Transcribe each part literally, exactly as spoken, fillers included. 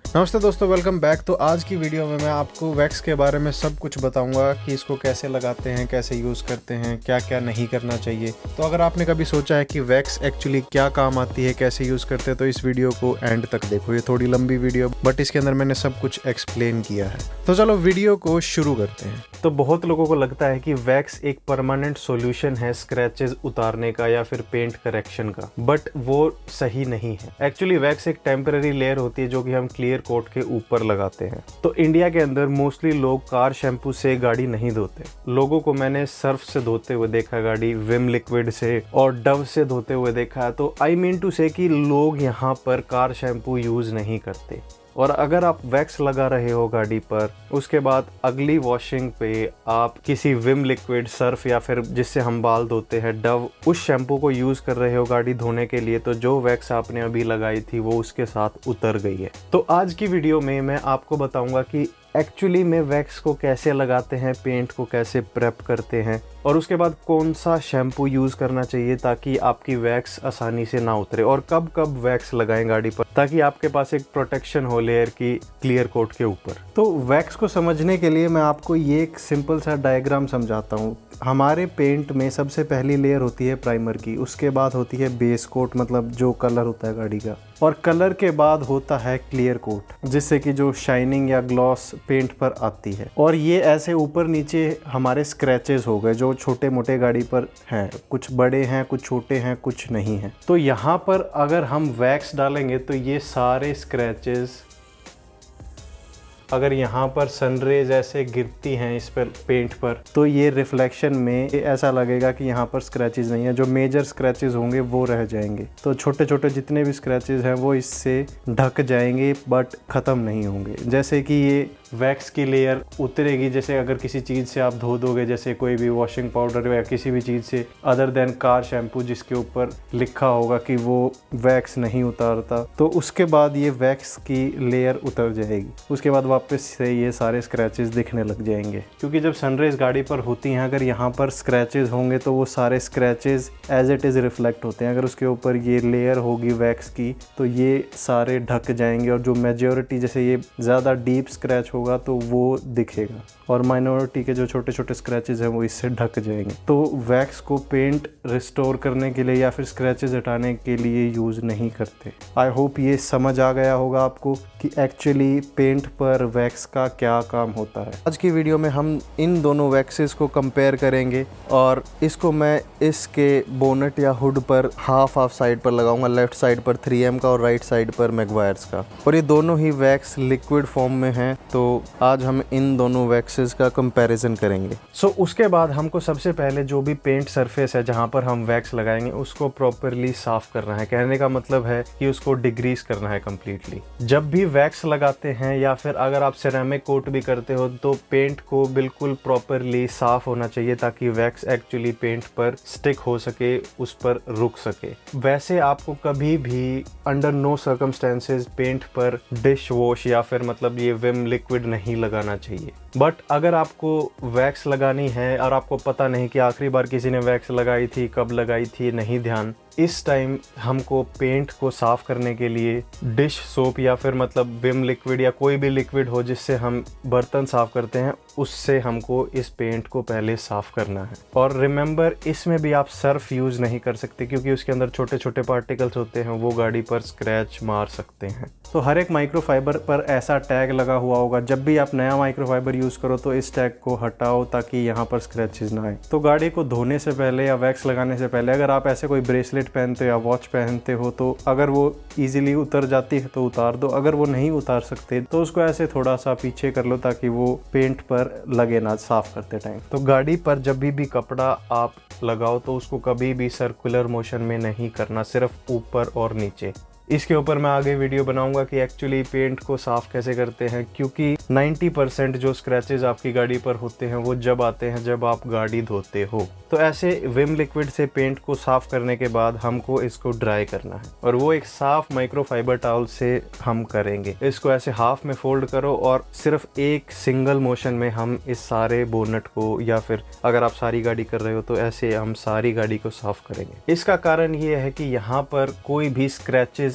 नमस्ते दोस्तों, welcome back. तो आज की वीडियो में मैं आपको वैक्स के बारे में सब कुछ बताऊंगा कि इसको कैसे लगाते हैं, कैसे यूज़ करते हैं, क्या क्या नहीं करना चाहिए। तो अगर आपने कभी सोचा है कि वैक्स एक्चुअली क्या काम आती है, कैसे यूज़ करते हैं, तो इस वीडियो को एंड तक देखो। ये थोड़ी लंबी वीडियो बट इसके अंदर मैंने सब कुछ एक्सप्लेन किया है। तो चलो वीडियो को शुरू करते हैं। तो बहुत लोगों को लगता है कि वैक्स एक परमानेंट सॉल्यूशन है स्क्रैचेस उतारने का या फिर पेंट करेक्शन का, बट वो सही नहीं है। एक्चुअली वैक्स एक टेम्पररी लेयर होती है जो कि हम क्लियर कोट के ऊपर लगाते हैं। तो इंडिया के अंदर मोस्टली लोग कार शैम्पू से गाड़ी नहीं धोते। लोगों को मैंने सर्फ से धोते हुए देखा गाड़ी, विम लिक्विड से और डव से धोते हुए देखा है। तो आई मीन टू से कि लोग यहाँ पर कार शैम्पू यूज नहीं करते। और अगर आप वैक्स लगा रहे हो गाड़ी पर, उसके बाद अगली वॉशिंग पे आप किसी विम लिक्विड, सर्फ या फिर जिससे हम बाल धोते हैं डव, उस शैम्पू को यूज कर रहे हो गाड़ी धोने के लिए, तो जो वैक्स आपने अभी लगाई थी वो उसके साथ उतर गई है। तो आज की वीडियो में मैं आपको बताऊंगा कि एक्चुअली में वैक्स को कैसे लगाते हैं, पेंट को कैसे प्रेप करते हैं और उसके बाद कौन सा शैम्पू यूज़ करना चाहिए ताकि आपकी वैक्स आसानी से ना उतरे, और कब कब वैक्स लगाएं गाड़ी पर ताकि आपके पास एक प्रोटेक्शन हो लेयर की क्लियर कोट के ऊपर। तो वैक्स को समझने के लिए मैं आपको ये एक सिंपल सा डायग्राम समझाता हूँ। हमारे पेंट में सबसे पहली लेयर होती है प्राइमर की, उसके बाद होती है बेस कोट, मतलब जो कलर होता है गाड़ी का, और कलर के बाद होता है क्लियर कोट, जिससे कि जो शाइनिंग या ग्लॉस पेंट पर आती है। और ये ऐसे ऊपर नीचे हमारे स्क्रैचेस हो गए जो छोटे मोटे गाड़ी पर हैं, कुछ बड़े हैं, कुछ छोटे हैं, कुछ नहीं हैं। तो यहाँ पर अगर हम वैक्स डालेंगे तो ये सारे स्क्रैचेस, अगर यहाँ पर सनरेज ऐसे गिरती हैं इस पर पेंट पर, तो ये रिफ्लेक्शन में ऐसा लगेगा कि यहाँ पर स्क्रैचेस नहीं है। जो मेजर स्क्रैचेस होंगे वो रह जाएंगे, तो छोटे छोटे जितने भी स्क्रैचेस हैं वो इससे ढक जाएंगे बट ख़त्म नहीं होंगे। जैसे कि ये वैक्स की लेयर उतरेगी, जैसे अगर किसी चीज़ से आप धो दोगे, जैसे कोई भी वॉशिंग पाउडर या किसी भी चीज़ से अदर देन कार शैम्पू जिसके ऊपर लिखा होगा कि वो वैक्स नहीं उतारता, तो उसके बाद ये वैक्स की लेयर उतर जाएगी। उसके बाद वापस से ये सारे स्क्रैचेस दिखने लग जाएंगे, क्योंकि जब सनरेज गाड़ी पर होती हैं, अगर यहाँ पर स्क्रैचेस होंगे तो वो सारे scratches as it is reflect होते हैं। अगर उसके ऊपर ये लेयर होगी वैक्स की तो ये सारे ढक जाएंगे, और जो मेजॉरिटी, जैसे ये ज़्यादा डीप स्क्रैच होगा तो वो दिखेगा, और माइनॉरिटी के जो छोटे छोटे स्क्रैचेस हैं वो इससे ढक जाएंगे। तो वैक्स को पेंट रिस्टोर करने के लिए या फिर स्क्रैचेस हटाने के लिए यूज़ नहीं करते। आई होप ये समझ आ गया होगा आपको कि एक्चुअली पेंट पर वैक्स का क्या काम होता है। आज की वीडियो में हम इन दोनों वैक्सेस को कंपेयर करेंगे, और इसको मैं इसके बोनट या हुड पर हाफ हाफ साइड पर लगाऊंगा, लेफ्ट साइड पर थ्री एम का और राइट साइड पर मैग्वायर्स का, और ये दोनों ही वैक्स लिक्विड फॉर्म में हैं। तो आज हम इन दोनों वैक्सेस का कंपैरिजन करेंगे। सो so, उसके बाद हमको सबसे पहले जो भी पेंट सरफेस है जहां पर हम वैक्स लगाएंगे उसको प्रॉपरली साफ करना है। कहने का मतलब है कि उसको डिग्रीस करना है कम्प्लीटली। जब भी वैक्स लगाते हैं या फिर अगर आप सिरेमिक कोट भी करते हो तो पेंट को बिल्कुल प्रॉपरली साफ होना चाहिए ताकि वैक्स एक्चुअली पेंट पर स्टिक हो सके, उस पर रुक सके। वैसे आपको कभी भी अंडर नो सर्कमस्टेंसेस पेंट पर डिश वॉश या फिर मतलब ये विम लिक्विड नहीं लगाना चाहिए। बट अगर आपको वैक्स लगानी है और आपको पता नहीं कि आखिरी बार किसी ने वैक्स लगाई थी, कब लगाई थी, नहीं ध्यान, इस टाइम हमको पेंट को साफ करने के लिए डिश सोप या फिर मतलब विम लिक्विड या कोई भी लिक्विड हो जिससे हम बर्तन साफ करते हैं, उससे हमको इस पेंट को पहले साफ करना है। और रिमेंबर, इसमें भी आप सर्फ यूज नहीं कर सकते क्योंकि उसके अंदर छोटे छोटे पार्टिकल्स होते हैं, वो गाड़ी पर स्क्रैच मार सकते हैं। तो हर एक माइक्रोफाइबर पर ऐसा टैग लगा हुआ होगा। जब भी आप नया माइक्रोफाइबर यूज करो तो इस टैग को हटाओ ताकि यहाँ पर स्क्रैचेस ना आए। तो गाड़ी को धोने से पहले या वैक्स लगाने से पहले अगर आप ऐसे कोई ब्रेसलेट पहनते हो या वॉच पहनते हो तो अगर वो इजीली उतर जाती है तो उतार दो। अगर वो नहीं उतार सकते तो उसको ऐसे थोड़ा सा पीछे कर लो ताकि वो पेंट पर लगे ना साफ करते टाइम। तो गाड़ी पर जब भी भी कपड़ा आप लगाओ तो उसको कभी भी सर्कुलर मोशन में नहीं करना, सिर्फ ऊपर और नीचे। इसके ऊपर मैं आगे वीडियो बनाऊंगा कि एक्चुअली पेंट को साफ कैसे करते हैं, क्योंकि नब्बे परसेंट जो स्क्रैचेस आपकी गाड़ी पर होते हैं वो जब आते हैं जब आप गाड़ी धोते हो। तो ऐसे विम लिक्विड से पेंट को साफ करने के बाद हमको इसको ड्राई करना है, और वो एक साफ माइक्रोफाइबर टॉवल से हम करेंगे। इसको ऐसे हाफ में फोल्ड करो और सिर्फ एक सिंगल मोशन में हम इस सारे बोनट को, या फिर अगर आप सारी गाड़ी कर रहे हो तो ऐसे हम सारी गाड़ी को साफ करेंगे। इसका कारण ये है कि यहाँ पर कोई भी स्क्रैचेस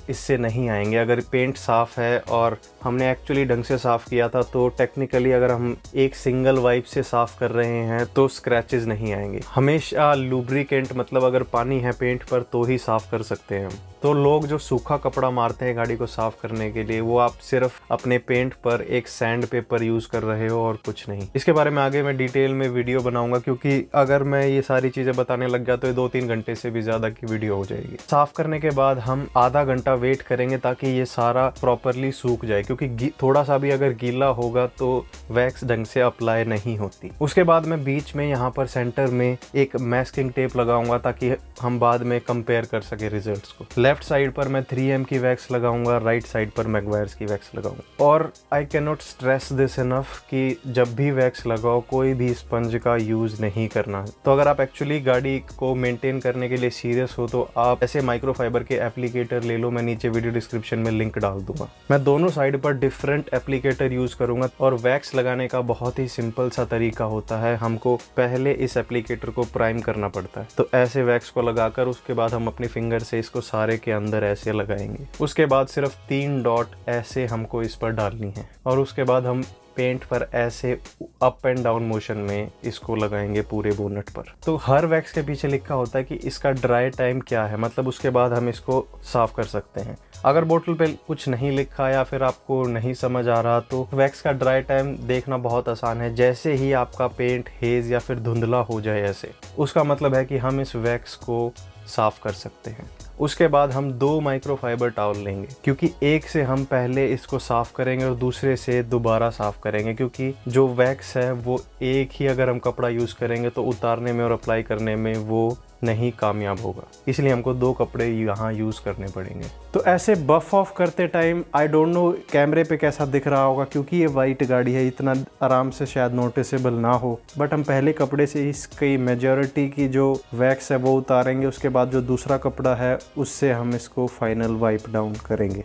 स्क्रैचेस इससे नहीं आएंगे। अगर पेंट साफ़ है और हमने एक्चुअली ढंग से साफ़ किया था तो टेक्निकली अगर हम एक सिंगल वाइप से साफ़ कर रहे हैं तो स्क्रैचेस नहीं आएंगे। हमेशा लुब्रिकेंट मतलब अगर पानी है पेंट पर तो ही साफ़ कर सकते हैं हम। तो लोग जो सूखा कपड़ा मारते हैं गाड़ी को साफ़ करने के लिए, वो आप सिर्फ अपने पेंट पर एक सैंड पेपर यूज़ कर रहे हो और कुछ नहीं। इसके बारे में आगे मैं डिटेल में वीडियो बनाऊंगा, क्योंकि अगर मैं ये सारी चीज़ें बताने लग गया तो ये दो तीन घंटे से भी ज़्यादा की वीडियो हो जाएगी। साफ़ करने के बाद हम आधा घंटा वेट करेंगे ताकि ये सारा प्रॉपरली सूख जाए, क्योंकि थोड़ा सा भी अगर गीला होगा तो वैक्स ढंग से अप्लाई नहीं होती। उसके बाद मैं बीच में यहाँ पर सेंटर में एक मैस्किंग टेप लगाऊंगा ताकि हम बाद में कंपेयर कर सके रिजल्ट्स को। लेफ्ट साइड पर मैं थ्री एम की वैक्स लगाऊंगा, राइट साइड पर मैगवायर्स की वैक्स लगाऊंगा। और I can not stress this enough कि जब भी वैक्स लगाओ कोई भी स्पंज का यूज़ नहीं करना। तो अगर आप एक्चुअली गाड़ी को मेंटेन करने के लिए सीरियस हो तो आप ऐसे माइक्रोफाइबर के एप्लीकेटर ले लो, मैं नीचे वीडियो डिस्क्रिप्शन में लिंक डाल दूंगा। मैं दोनों साइड पर डिफरेंट एप्लीकेटर यूज़ करूंगा। और वैक्स लगाने का बहुत ही सिंपल सा तरीका होता है, हमको पहले इस एप्लीकेटर को प्राइम करना पड़ता है। तो ऐसे वैक्स को लगाकर उसके बाद हम अपने फिंगर से इसको सारे के अंदर ऐसे लगाएंगे। उसके बाद सिर्फ तीन डॉट ऐसे हमको इस पर डालनी है और उसके बाद हम पेंट पर ऐसे अप एंड डाउन मोशन में इसको लगाएंगे पूरे बोनट पर। तो हर वैक्स के पीछे लिखा होता है कि इसका ड्राई टाइम क्या है, मतलब उसके बाद हम इसको साफ कर सकते हैं। अगर बोतल पे कुछ नहीं लिखा या फिर आपको नहीं समझ आ रहा तो वैक्स का ड्राई टाइम देखना बहुत आसान है। जैसे ही आपका पेंट हेज या फिर धुंधला हो जाए ऐसे, उसका मतलब है कि हम इस वैक्स को साफ कर सकते हैं। उसके बाद हम दो माइक्रोफाइबर टॉवल लेंगे, क्योंकि एक से हम पहले इसको साफ़ करेंगे और दूसरे से दोबारा साफ़ करेंगे, क्योंकि जो वैक्स है वो एक ही अगर हम कपड़ा यूज़ करेंगे तो उतारने में और अप्लाई करने में वो नहीं कामयाब होगा। इसलिए हमको दो कपड़े यहाँ यूज़ करने पड़ेंगे। तो ऐसे बफ ऑफ करते टाइम आई डोंट नो कैमरे पे कैसा दिख रहा होगा, क्योंकि ये वाइट गाड़ी है, इतना आराम से शायद नोटिसेबल ना हो, बट हम पहले कपड़े से इसकी मेजॉरिटी की जो वैक्स है वो उतारेंगे। उसके बाद जो दूसरा कपड़ा है उससे हम इसको फाइनल वाइप डाउन करेंगे।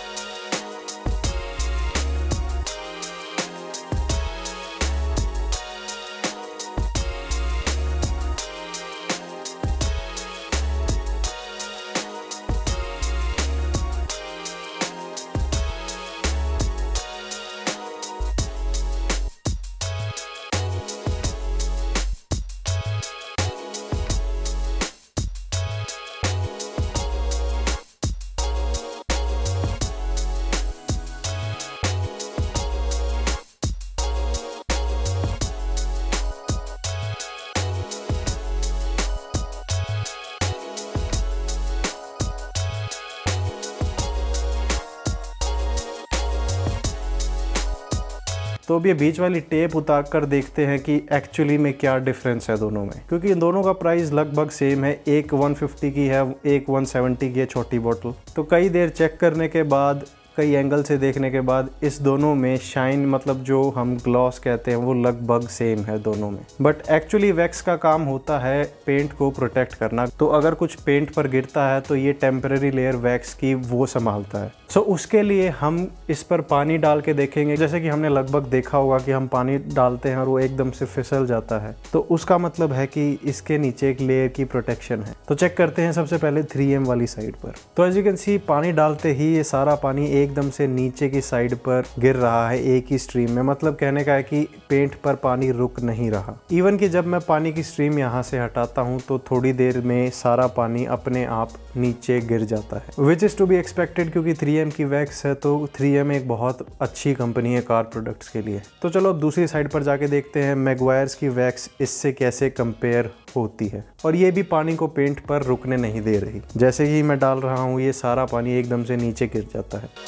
तो अब ये बीच वाली टेप उतार कर देखते हैं कि एक्चुअली में क्या डिफरेंस है दोनों में, क्योंकि इन दोनों का प्राइस लगभग सेम है। एक एक सौ पचास की है, एक एक सौ सत्तर की है छोटी बोतल। तो कई देर चेक करने के बाद, कई एंगल से देखने के बाद इस दोनों में शाइन मतलब जो हम ग्लॉस कहते हैं वो लगभग सेम है दोनों में। बट एक्चुअली वैक्स का काम होता है पेंट को प्रोटेक्ट करना। तो अगर कुछ पेंट पर गिरता है तो ये टेम्परेरी लेयर वैक्स की वो संभालता है। सो so, उसके लिए हम इस पर पानी डाल के देखेंगे। जैसे कि हमने लगभग देखा होगा कि हम पानी डालते हैं और वो एकदम से फिसल जाता है, तो उसका मतलब है कि इसके नीचे एक लेयर की प्रोटेक्शन है। तो चेक करते हैं सबसे पहले थ्री एम वाली साइड पर। तो एज यू कैन सी पानी डालते ही ये सारा पानी एकदम से नीचे की साइड पर गिर रहा है एक ही स्ट्रीम में। मतलब कहने का है कि पेंट पर पानी रुक नहीं रहा। इवन कि जब मैं पानी की स्ट्रीम यहाँ से हटाता हूँ तो थोड़ी देर में सारा पानी अपने आप नीचे गिर जाता है, which is to be expected, क्योंकि थ्री एम की वैक्स है। तो थ्री एम एक बहुत अच्छी कंपनी है कार प्रोडक्ट्स के लिए। तो चलो दूसरी साइड पर जाके देखते हैं मैगवायर्स की वैक्स इससे कैसे कंपेयर होती है। और ये भी पानी को पेंट पर रुकने नहीं दे रही। जैसे ही मैं डाल रहा हूँ ये सारा पानी एकदम से नीचे गिर जाता है।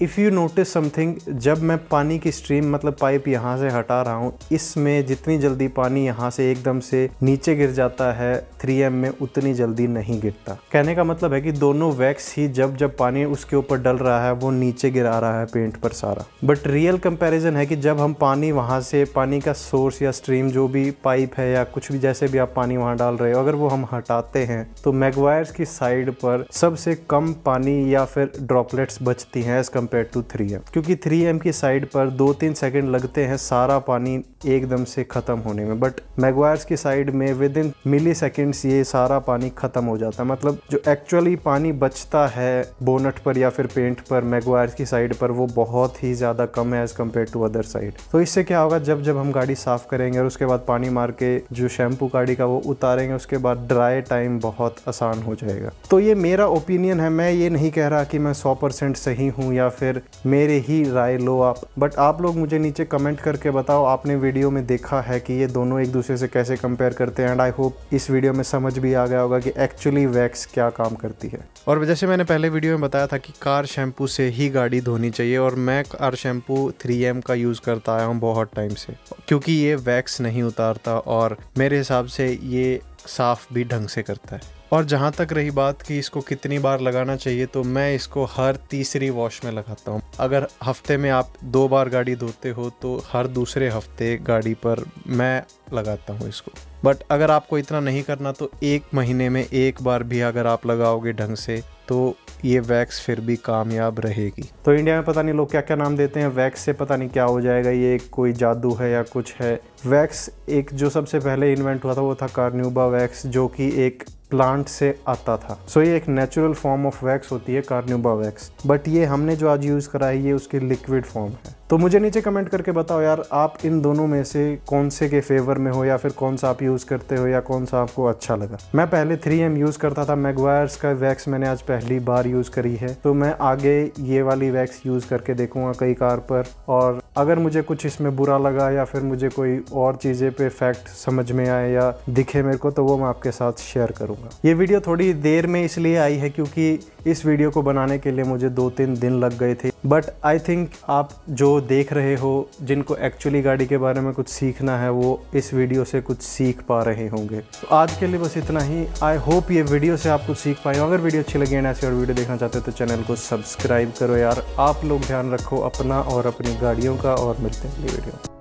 इफ़ यू नोटिस समथिंग, जब मैं पानी की स्ट्रीम मतलब पाइप यहाँ से हटा रहा हूँ, इसमें जितनी जल्दी पानी यहाँ से एकदम से नीचे गिर जाता है थ्री एम में उतनी जल्दी नहीं गिरता। कहने का मतलब है कि दोनों वैक्स ही जब जब पानी उसके ऊपर डल रहा है वो नीचे गिरा रहा है पेंट पर सारा। बट रियल कंपैरिजन है कि जब हम पानी वहाँ से, पानी का सोर्स या स्ट्रीम जो भी पाइप है या कुछ भी जैसे भी आप पानी वहाँ डाल रहे हो, अगर वो हम हटाते हैं तो मैगवायर्स की साइड पर सबसे कम पानी या फिर ड्रॉपलेट्स बचती हैं as compare to three M, क्योंकि थ्री एम की साइड पर दो तीन सेकंड लगते हैं सारा पानी एकदम से ख़त्म होने में। बट मैगवायर्स की साइड में विद इन मिली सेकेंड्स ये सारा पानी ख़त्म हो जाता है। मतलब जो एक्चुअली पानी बचता है बोनट पर या फिर पेंट पर मैगवायर्स की साइड पर वो बहुत ही ज़्यादा कम है as compare to other side. तो इससे क्या होगा, जब जब हम गाड़ी साफ़ करेंगे और उसके बाद पानी मार के जो शैम्पू गाड़ी का वो उतारेंगे, उसके बाद ड्राई टाइम बहुत आसान हो जाएगा। तो ये मेरा ओपिनियन है, मैं ये नहीं कह रहा कि मैं सौ परसेंट सही हूँ या फिर मेरे ही राय लो आप। बट आप लोग मुझे नीचे कमेंट करके बताओ आपने वीडियो में देखा है कि ये दोनों एक दूसरे से कैसे कंपेयर करते हैं। एंड आई होप इस वीडियो में समझ भी आ गया होगा कि एक्चुअली वैक्स क्या काम करती है। और जैसे मैंने पहले वीडियो में बताया था कि कार शैम्पू से ही गाड़ी धोनी चाहिए, और मैं कार शैम्पू थ्री एम का यूज़ करता आया हूँ बहुत टाइम से, क्योंकि ये वैक्स नहीं उतारता और मेरे हिसाब से ये साफ़ भी ढंग से करता है। और जहाँ तक रही बात कि इसको कितनी बार लगाना चाहिए, तो मैं इसको हर तीसरी वॉश में लगाता हूँ। अगर हफ्ते में आप दो बार गाड़ी धोते हो तो हर दूसरे हफ्ते गाड़ी पर मैं लगाता हूँ इसको। बट अगर आपको इतना नहीं करना तो एक महीने में एक बार भी अगर आप लगाओगे ढंग से तो ये वैक्स फिर भी कामयाब रहेगी। तो इंडिया में पता नहीं लोग क्या क्या नाम देते हैं, वैक्स से पता नहीं क्या हो जाएगा, ये कोई जादू है या कुछ है। वैक्स एक जो सबसे पहले इन्वेंट हुआ था वो था कार्न्यूबा वैक्स, जो कि एक प्लांट से आता था। सो so, ये एक नेचुरल फॉर्म ऑफ वैक्स होती है कार्न्यूबा वैक्स। बट ये हमने जो आज यूज़ करा है ये उसकी लिक्विड फॉर्म है। तो मुझे नीचे कमेंट करके बताओ यार, आप इन दोनों में से कौन से के फेवर में हो, या फिर कौन सा आप यूज़ करते हो, या कौन सा आपको अच्छा लगा। मैं पहले थ्री एम यूज़ करता था, मैगवायर्स का वैक्स मैंने आज पहली बार यूज़ करी है, तो मैं आगे ये वाली वैक्स यूज़ करके देखूंगा कई कार पर। और अगर मुझे कुछ इसमें बुरा लगा या फिर मुझे कोई और चीज़ें पे फैक्ट समझ में आए या दिखे मेरे को, तो वो मैं आपके साथ शेयर करूँगा। ये वीडियो थोड़ी देर में इसलिए आई है क्योंकि इस वीडियो को बनाने के लिए मुझे दो तीन दिन लग गए थे। बट आई थिंक आप जो देख रहे हो, जिनको एक्चुअली गाड़ी के बारे में कुछ सीखना है, वो इस वीडियो से कुछ सीख पा रहे होंगे। तो आज के लिए बस इतना ही। आई होप ये वीडियो से आप कुछ सीख पाए हो। अगर वीडियो अच्छी लगी है ऐसी और वीडियो देखना चाहते हो तो चैनल को सब्सक्राइब करो यार। आप लोग ध्यान रखो अपना और अपनी गाड़ियों का, और मिलते हैं अगली वीडियो।